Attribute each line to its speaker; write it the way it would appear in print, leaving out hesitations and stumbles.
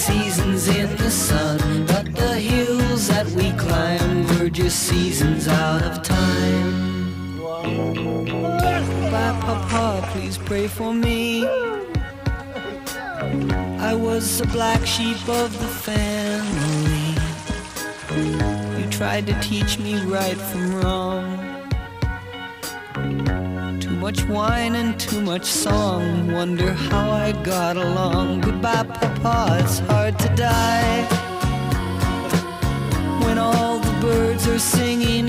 Speaker 1: seasons in the sun, but the hills that we climb were just seasons out of time. Goodbye, Papa, please pray for me. I was the black sheep of the family. You tried to teach me right from wrong. Too much wine and too much song, wonder how I got along. Goodbye, Papa, it's hard to die when all the birds are singing